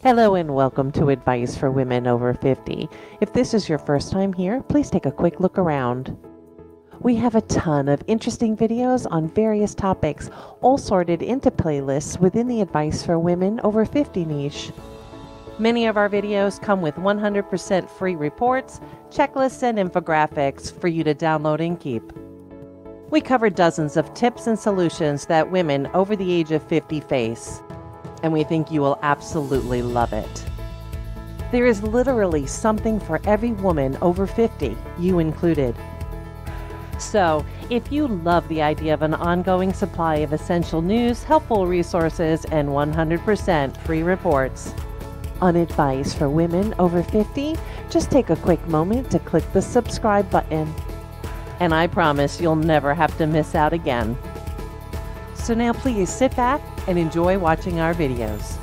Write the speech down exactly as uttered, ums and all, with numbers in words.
Hello and welcome to Advice for Women Over fifty. If this is your first time here, please take a quick look around. We have a ton of interesting videos on various topics, all sorted into playlists within the Advice for Women Over fifty niche. Many of our videos come with one hundred percent free reports, checklists, and infographics for you to download and keep. We cover dozens of tips and solutions that women over the age of fifty face, and we think you will absolutely love it. There is literally something for every woman over fifty, you included. So, if you love the idea of an ongoing supply of essential news, helpful resources, and one hundred percent free reports on Advice for Women Over fifty, just take a quick moment to click the subscribe button, and I promise you'll never have to miss out again. So now please sit back and enjoy watching our videos.